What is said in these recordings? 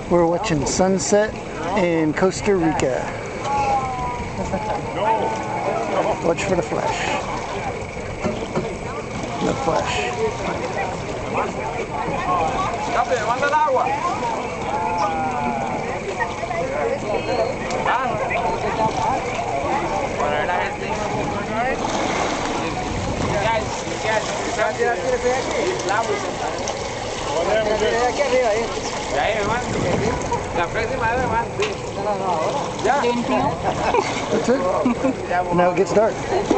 We're watching sunset in Costa Rica. Watch for the flash. The flash. Levanta el agua. Para ver la gente. Aquí arriba, ahí. La próxima vez más. No, ahora. Ya. That's it. Now it gets dark.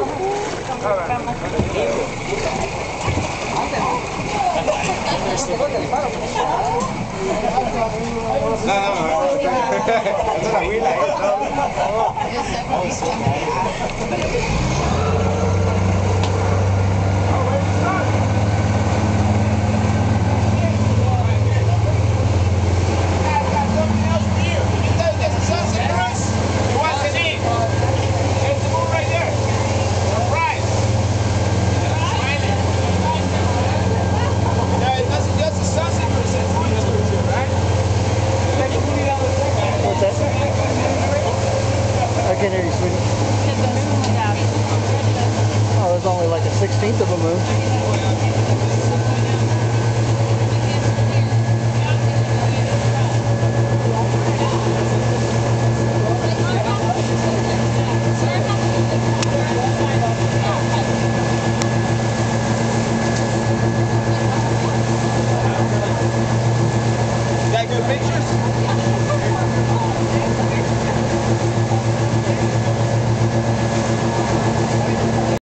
I can't hear you, sweetie. Oh, there's only like a 16th of a moon.